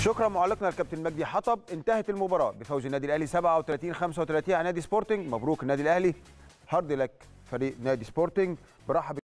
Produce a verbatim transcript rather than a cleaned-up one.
شكرا معلقنا الكابتن مجدي حطب. انتهت المباراه بفوز النادي الاهلي سبعة وثلاثين خمسة وثلاثين على نادي سبورتنج. مبروك النادي الاهلي، هارد لك فريق نادي سبورتنج. برحب